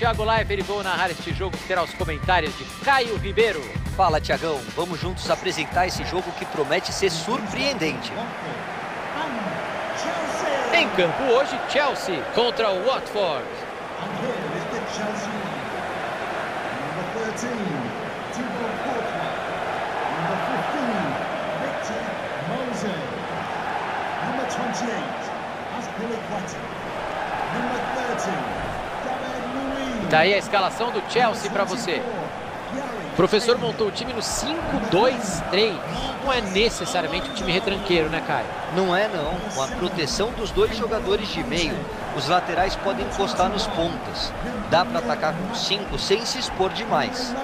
Thiago Leifert e vou narrar este jogo que terá os comentários de Caio Ribeiro. Fala, Thiagão. Vamos juntos apresentar esse jogo que promete ser surpreendente. Em campo hoje, Chelsea contra o Watford. Daí a escalação do Chelsea para você. O professor montou o time no 5-2-3. Não é necessariamente um time retranqueiro, né, Caio? Não é, não. Com a proteção dos dois jogadores de meio, os laterais podem encostar nos pontas. Dá para atacar com 5 sem se expor demais.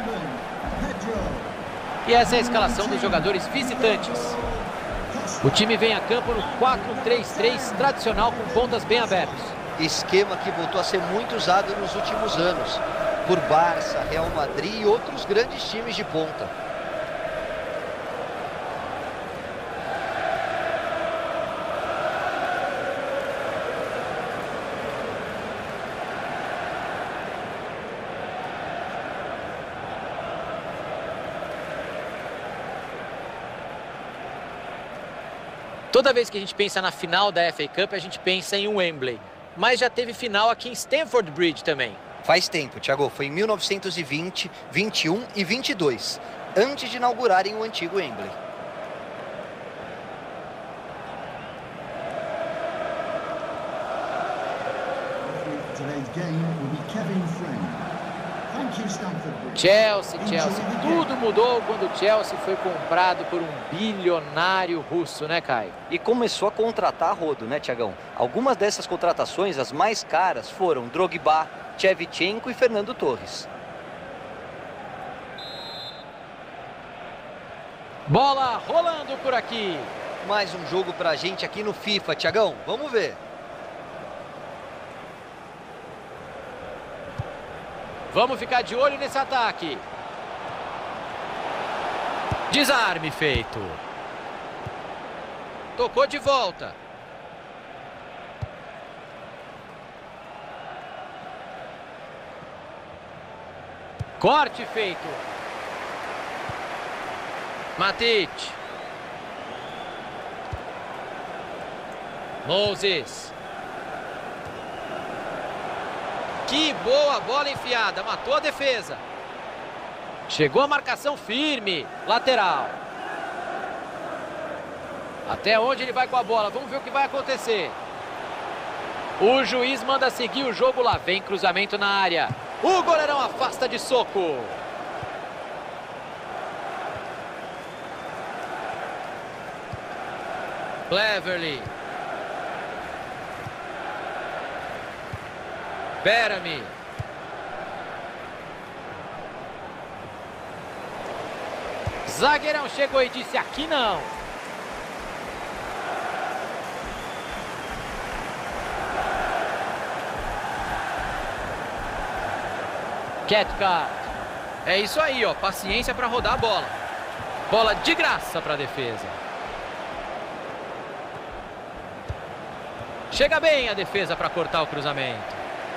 E essa é a escalação dos jogadores visitantes. O time vem a campo no 4-3-3 tradicional com pontas bem abertas. Esquema que voltou a ser muito usado nos últimos anos por Barça, Real Madrid e outros grandes times de ponta. Toda vez que a gente pensa na final da FA Cup, a gente pensa em Wembley. Mas já teve final aqui em Stamford Bridge também. Faz tempo, Thiago. Foi em 1920, 21 e 22, antes de inaugurarem o antigo Wembley. Chelsea. Tudo mudou quando o Chelsea foi comprado por um bilionário russo, né, Caio? E começou a contratar a rodo, né, Thiagão? Algumas dessas contratações, as mais caras, foram Drogba, Shevchenko e Fernando Torres. Bola rolando por aqui. Mais um jogo pra gente aqui no FIFA, Thiagão. Vamos ver. Vamos ficar de olho nesse ataque. Desarme feito. Tocou de volta. Corte feito. Matic. Moses. Que boa bola enfiada, matou a defesa. Chegou a marcação firme, lateral. Até onde ele vai com a bola, vamos ver o que vai acontecer. O juiz manda seguir o jogo, lá vem cruzamento na área. O goleirão afasta de soco. Cleverly. Bellamy. Zagueirão chegou e disse: aqui não. Cathcart. É isso aí, ó, paciência para rodar a bola. Bola de graça para a defesa. Chega bem a defesa para cortar o cruzamento.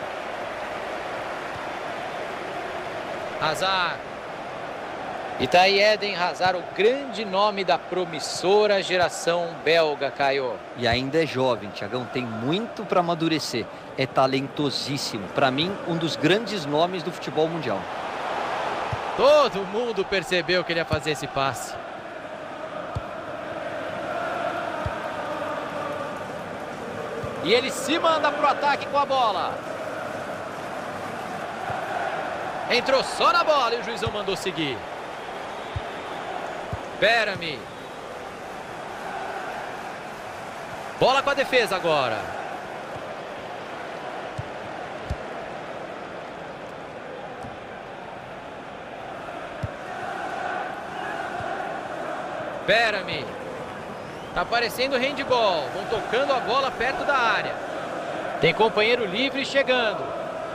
Hazard. E tá aí Eden Hazard, o grande nome da promissora geração belga, Caio. E ainda é jovem, Thiagão, tem muito para amadurecer. É talentosíssimo. Para mim, um dos grandes nomes do futebol mundial. Todo mundo percebeu que ele ia fazer esse passe. E ele se manda pro ataque com a bola. Entrou só na bola e o juizão mandou seguir. Bellamy. Bola com a defesa agora. Bellamy. Tá parecendo handball. Vão tocando a bola perto da área. Tem companheiro livre chegando.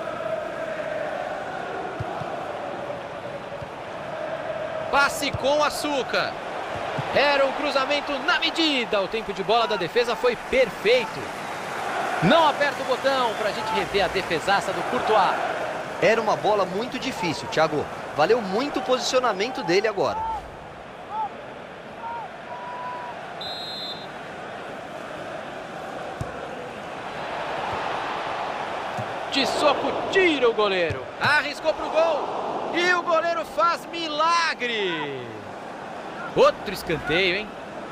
Passe com açúcar. Era um cruzamento na medida. O tempo de bola da defesa foi perfeito. Não aperta o botão para a gente rever a defesaça do Courtois. Era uma bola muito difícil, Thiago. Valeu muito o posicionamento dele agora. De soco, tira o goleiro. Arriscou pro gol. E o goleiro faz milagre. Outro escanteio, hein?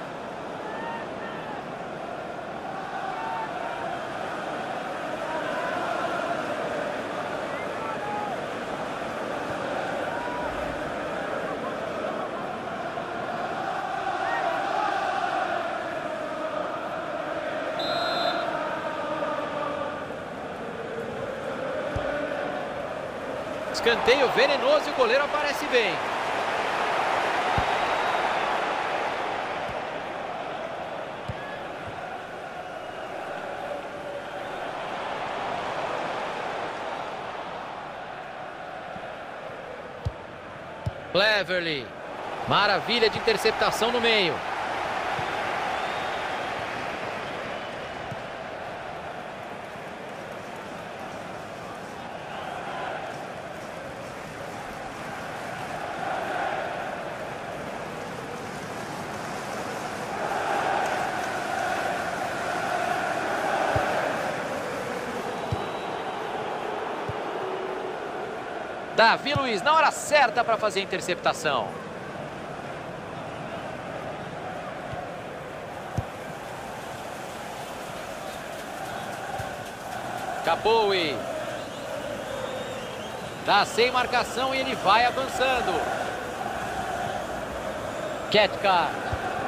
Escanteio venenoso e o goleiro aparece bem. Cleverly. Maravilha de interceptação no meio. Davi Luiz na hora certa para fazer a interceptação. Capoe. Dá sem marcação e ele vai avançando. Cathcart.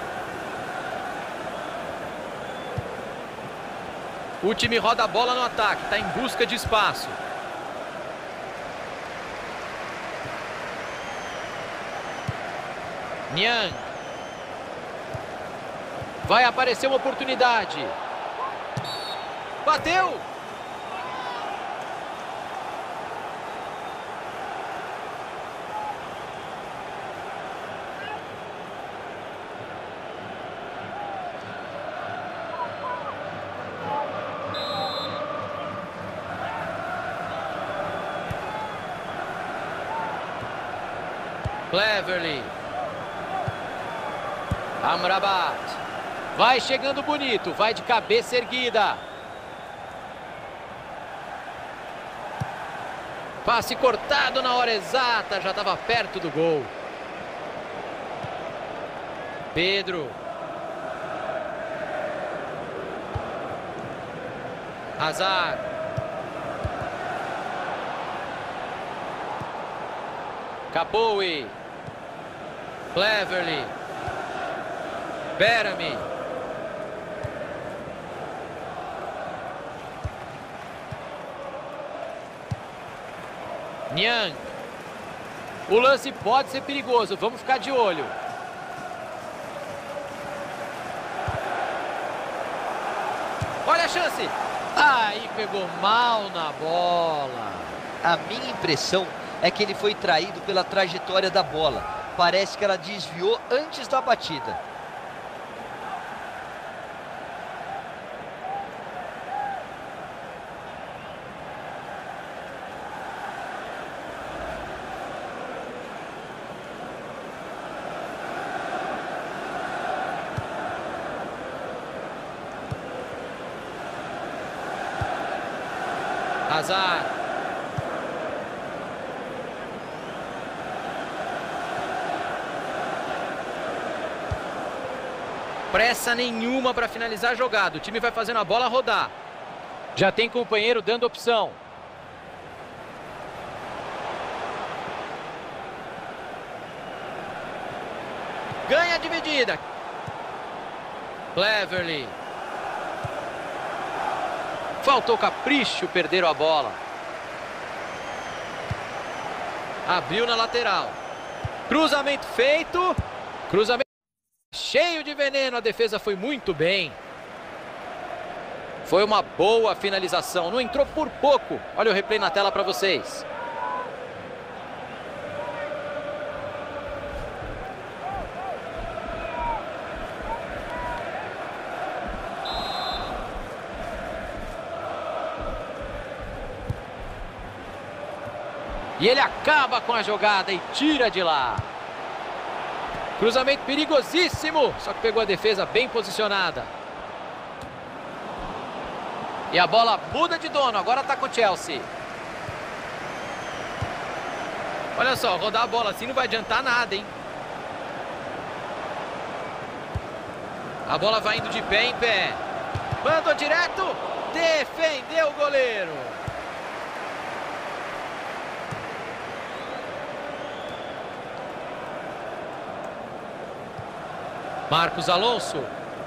O time roda a bola no ataque, está em busca de espaço. Niang. Vai aparecer uma oportunidade. Bateu! Cleverly. Amrabat. Vai chegando bonito, vai de cabeça erguida. Passe cortado na hora exata, já estava perto do gol. Pedro. Hazard. Capoe. Cleverly. Bellamy. Niang. O lance pode ser perigoso, vamos ficar de olho. Olha a chance. Aí pegou mal na bola. A minha impressão é que ele foi traído pela trajetória da bola. Parece que ela desviou antes da batida. Hazard. Pressa nenhuma para finalizar a jogada. O time vai fazendo a bola rodar. Já tem companheiro dando opção. Ganha a dividida. Cleverly. Faltou capricho, perderam a bola. Abriu na lateral. Cruzamento feito. Cruzamento cheio de veneno. A defesa foi muito bem. Foi uma boa finalização. Não entrou por pouco. Olha o replay na tela para vocês. E ele acaba com a jogada e tira de lá. Cruzamento perigosíssimo, só que pegou a defesa bem posicionada. E a bola muda de dono, agora tá com o Chelsea. Olha só, rodar a bola assim não vai adiantar nada, hein? A bola vai indo de pé em pé. Mandou direto, defendeu o goleiro. Marcos Alonso.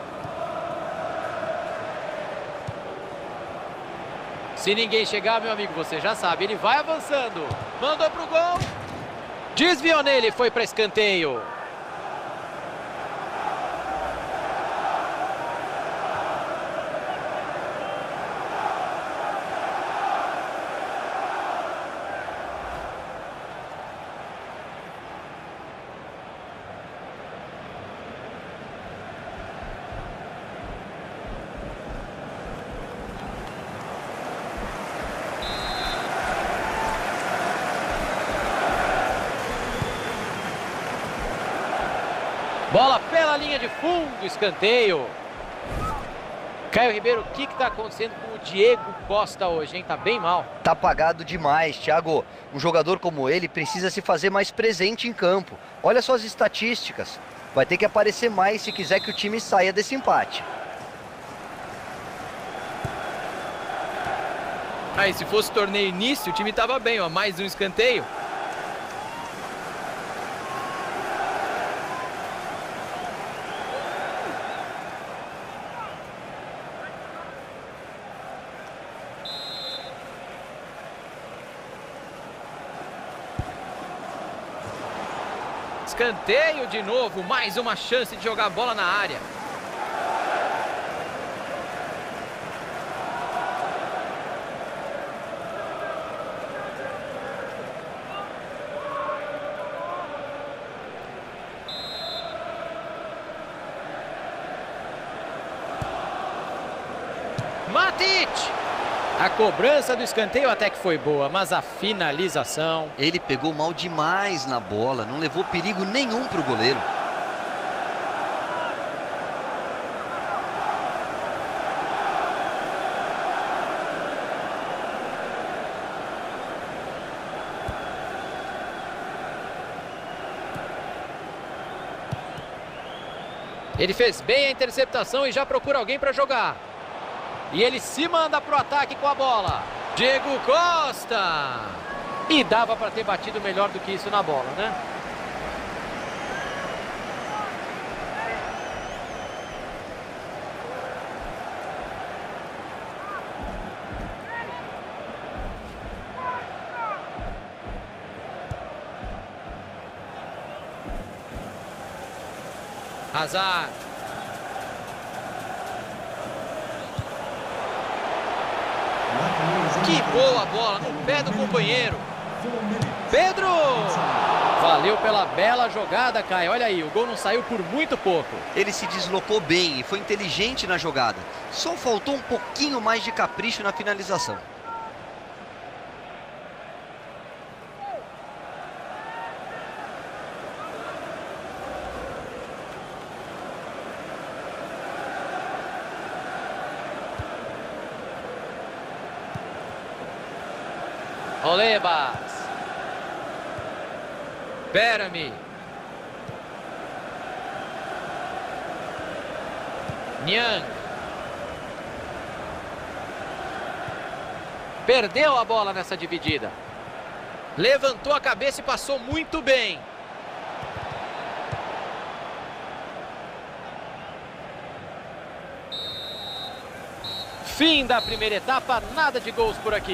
Se ninguém chegar, meu amigo, você já sabe, ele vai avançando. Mandou pro gol. Desviou nele, foi para escanteio. Bola pela linha de fundo, escanteio. Caio Ribeiro, o que está acontecendo com o Diego Costa hoje, hein? Tá bem mal. Tá apagado demais, Thiago. Um jogador como ele precisa se fazer mais presente em campo. Olha só as estatísticas. Vai ter que aparecer mais se quiser que o time saia desse empate. Aí, se fosse torneio início, o time tava bem, ó. Mais um escanteio. Escanteio de novo, mais uma chance de jogar a bola na área. Matic! A cobrança do escanteio até que foi boa, mas a finalização... Ele pegou mal demais na bola, não levou perigo nenhum para o goleiro. Ele fez bem a interceptação e já procura alguém para jogar. E ele se manda pro ataque com a bola. Diego Costa. E dava para ter batido melhor do que isso na bola, né? Hazard. Que boa bola no pé do companheiro. Pedro! Valeu pela bela jogada, Caio. Olha aí, o gol não saiu por muito pouco. Ele se deslocou bem e foi inteligente na jogada. Só faltou um pouquinho mais de capricho na finalização. Olebas. Berami. Niang. Perdeu a bola nessa dividida. Levantou a cabeça e passou muito bem. Fim da primeira etapa, nada de gols por aqui.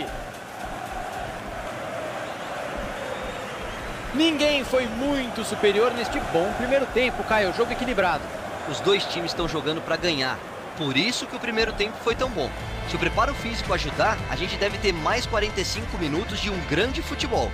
Ninguém foi muito superior neste bom primeiro tempo, Caio. Jogo equilibrado. Os dois times estão jogando para ganhar. Por isso que o primeiro tempo foi tão bom. Se o preparo físico ajudar, a gente deve ter mais 45 minutos de um grande futebol.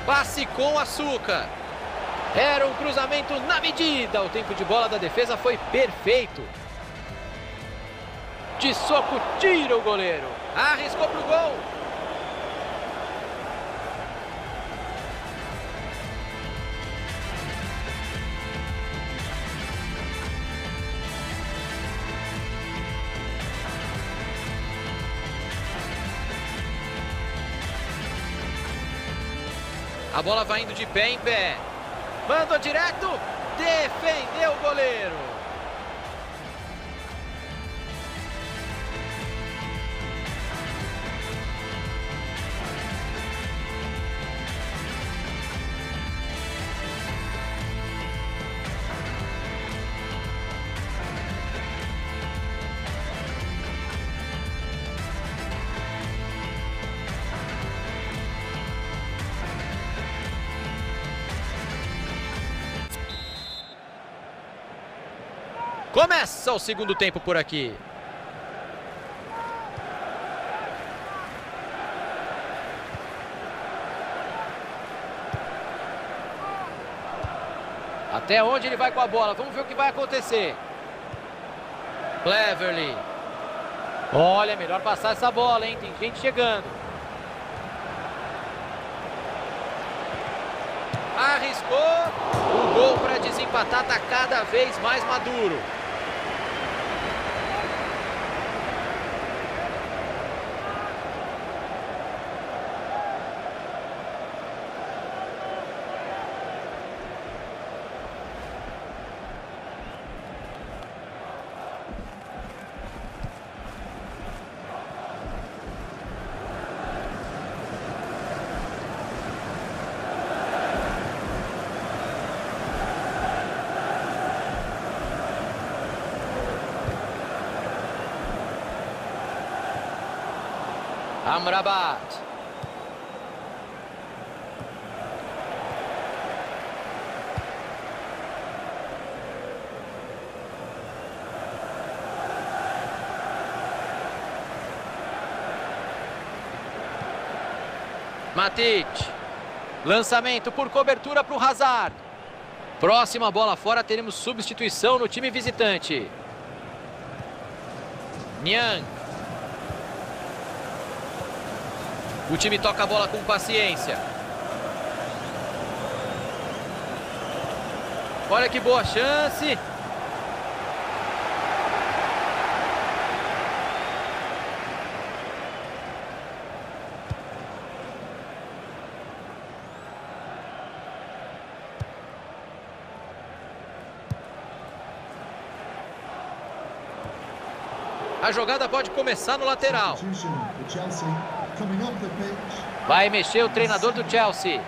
Passe com açúcar. Era um cruzamento na medida. O tempo de bola da defesa foi perfeito. De soco, tira o goleiro. Arriscou pro gol. A bola vai indo de pé em pé. Mandou direto. Defendeu o goleiro. Começa o segundo tempo por aqui. Até onde ele vai com a bola? Vamos ver o que vai acontecer. Cleverly. Olha, melhor passar essa bola, hein? Tem gente chegando. Arriscou. O gol para desempatar está cada vez mais maduro. Amrabat. Matic. Lançamento por cobertura para o Hazard. Próxima bola fora, teremos substituição no time visitante. Niang. O time toca a bola com paciência. Olha que boa chance. A jogada pode começar no lateral. Vai mexer o treinador do Chelsea.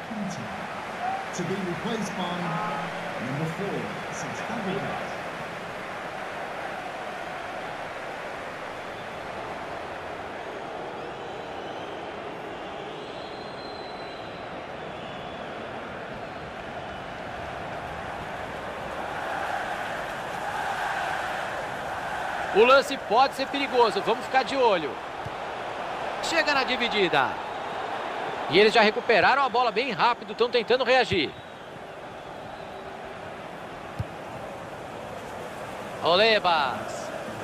O lance pode ser perigoso, vamos ficar de olho. Chega na dividida. E eles já recuperaram a bola bem rápido, estão tentando reagir. Olebas.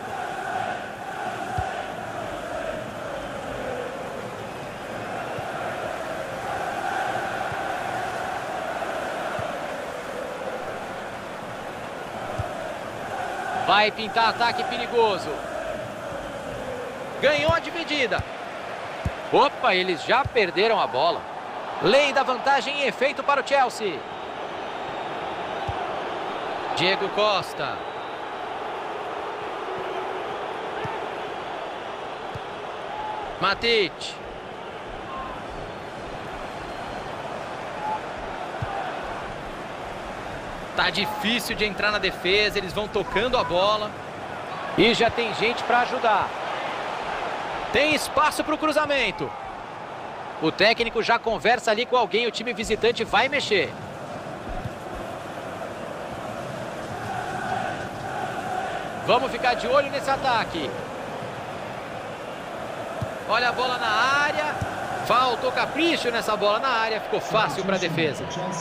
Vai pintar ataque perigoso. Ganhou a dividida. Opa, eles já perderam a bola. Lei da vantagem em efeito para o Chelsea. Diego Costa. Matic. Tá difícil de entrar na defesa, eles vão tocando a bola. E já tem gente para ajudar. Tem espaço para o cruzamento. O técnico já conversa ali com alguém, o time visitante vai mexer. Vamos ficar de olho nesse ataque. Olha a bola na área. Faltou capricho nessa bola na área, ficou fácil para a defesa.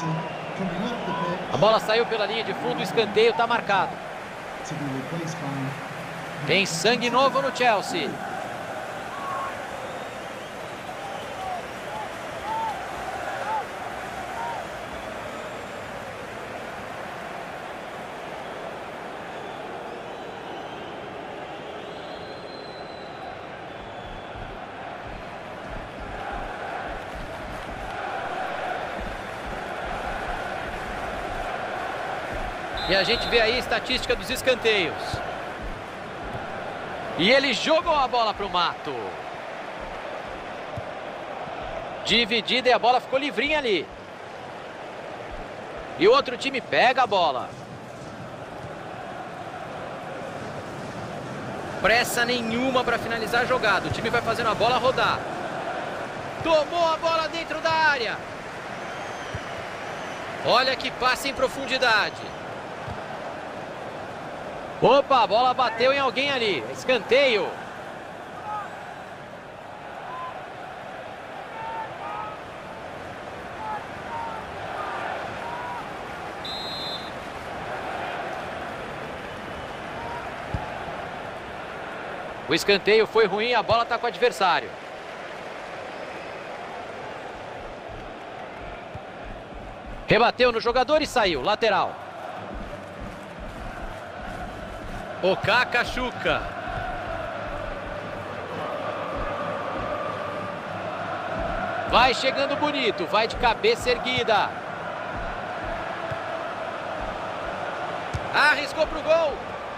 A bola saiu pela linha de fundo, o escanteio está marcado. Tem sangue novo no Chelsea. E a gente vê aí a estatística dos escanteios. E ele jogou a bola para o mato. Dividida e a bola ficou livrinha ali. E o outro time pega a bola. Pressa nenhuma para finalizar a jogada. O time vai fazendo a bola rodar. Tomou a bola dentro da área. Olha que passe em profundidade. Opa, a bola bateu em alguém ali. Escanteio. O escanteio foi ruim, a bola está com o adversário. Rebateu no jogador e saiu. Lateral. O Cacachuca. Vai chegando bonito, vai de cabeça erguida. Arriscou pro gol.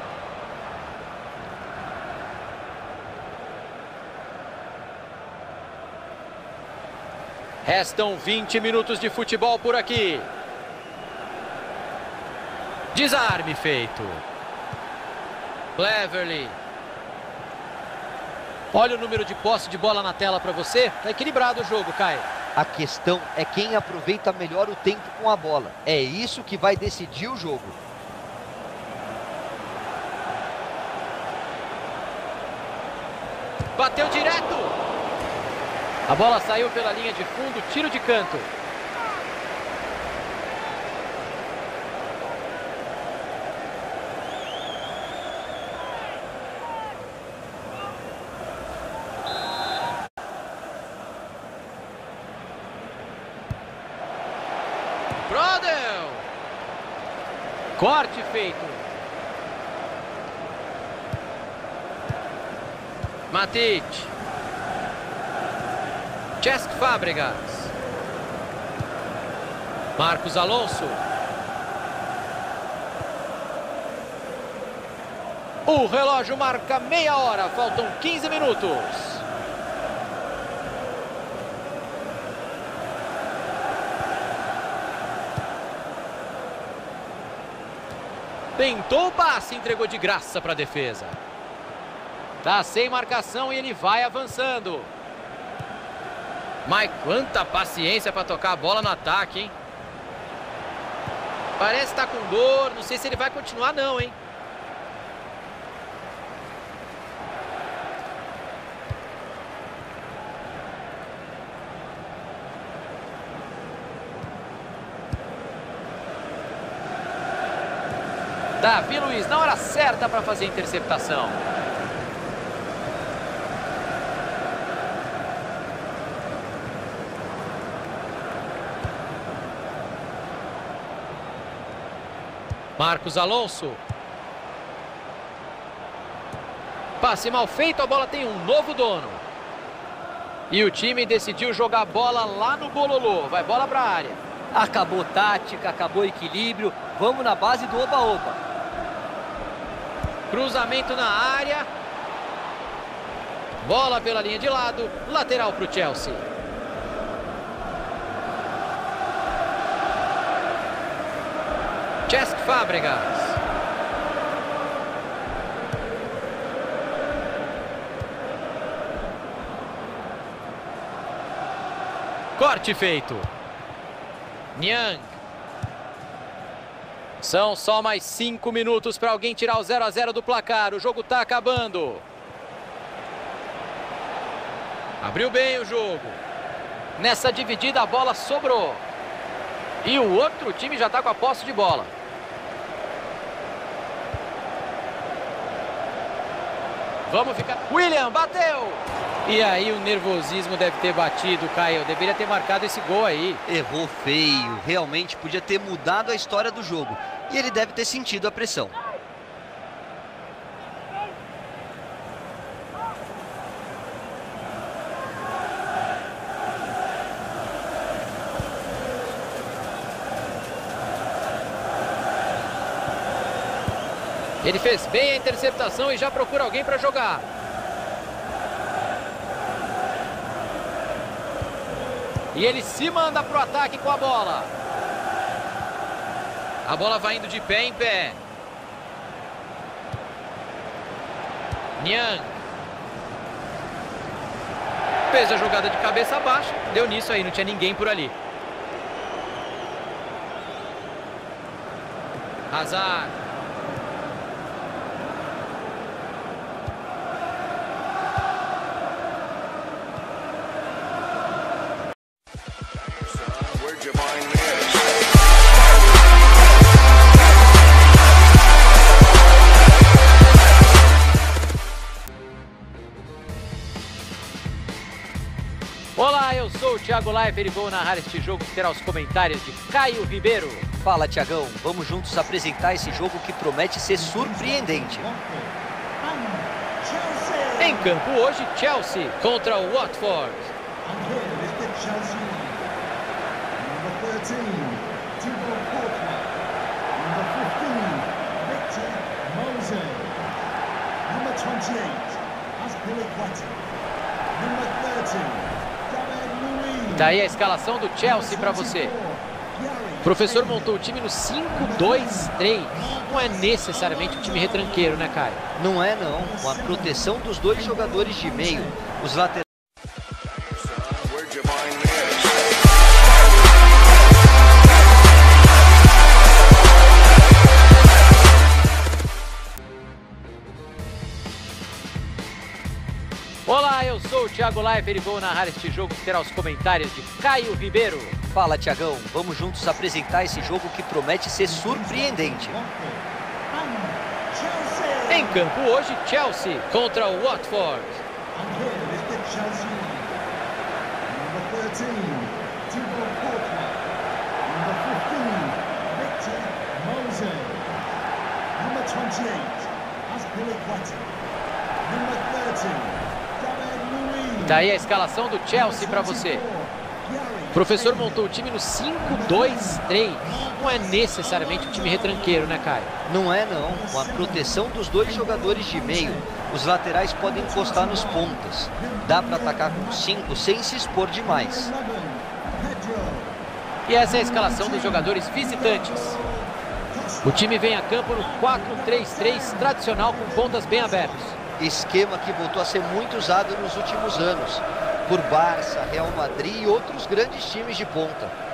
Restam 20 minutos de futebol por aqui. Desarme feito. Cleverly. Olha o número de posse de bola na tela para você. Tá equilibrado o jogo, Caio. A questão é quem aproveita melhor o tempo com a bola. É isso que vai decidir o jogo. Bateu direto. A bola saiu pela linha de fundo, tiro de canto. Brodel. Corte feito. Matic. Cesc Fábregas. Marcos Alonso. O relógio marca meia hora, faltam 15 minutos. Tentou o passe, entregou de graça para a defesa. Tá sem marcação e ele vai avançando. Mas quanta paciência para tocar a bola no ataque, hein? Parece estar com dor, não sei se ele vai continuar não, hein? Davi Luiz, na hora certa para fazer a interceptação. Marcos Alonso. Passe mal feito, a bola tem um novo dono. E o time decidiu jogar a bola lá no bololô. Vai bola para a área. Acabou tática, acabou equilíbrio. Vamos na base do oba-oba. Cruzamento na área. Bola pela linha de lado. Lateral para o Chelsea. Cesc Fábregas. Corte feito. Niang. São só mais 5 minutos para alguém tirar o 0 a 0 do placar. O jogo está acabando. Abriu bem o jogo. Nessa dividida a bola sobrou. E o outro time já está com a posse de bola. Vamos ficar... William bateu! E aí o nervosismo deve ter batido, Caio. Deveria ter marcado esse gol aí. Errou feio. Realmente podia ter mudado a história do jogo. E ele deve ter sentido a pressão. Ele fez bem a interceptação e já procura alguém para jogar. E ele se manda para o ataque com a bola. A bola vai indo de pé em pé. Niang. Fez a jogada de cabeça baixa. Deu nisso aí, não tinha ninguém por ali. Hazard. Olá, eu sou o Thiago Leifert e vou narrar este jogo que terá os comentários de Caio Ribeiro. Fala, Thiagão. Vamos juntos apresentar esse jogo que promete ser surpreendente. Em campo hoje, Chelsea contra o Watford. Daí a escalação do Chelsea para você. O professor montou o time no 5-2-3. Não é necessariamente um time retranqueiro, né, Caio? Não é, não. Com a proteção dos dois jogadores de meio, os laterais... Olá, eu sou o Thiago Leifert e vou narrar este jogo que terá os comentários de Caio Ribeiro. Fala, Thiagão. Vamos juntos apresentar esse jogo que promete ser surpreendente. Em campo hoje, Chelsea contra o Watford. Daí a escalação do Chelsea para você. O professor montou o time no 5-2-3. Não é necessariamente um time retranqueiro, né, Caio? Não é, não. Com a proteção dos dois jogadores de meio, os laterais podem encostar nos pontas. Dá para atacar com 5 sem se expor demais. E essa é a escalação dos jogadores visitantes. O time vem a campo no 4-3-3 tradicional com pontas bem abertas. Esquema que voltou a ser muito usado nos últimos anos por Barça, Real Madrid e outros grandes times de ponta.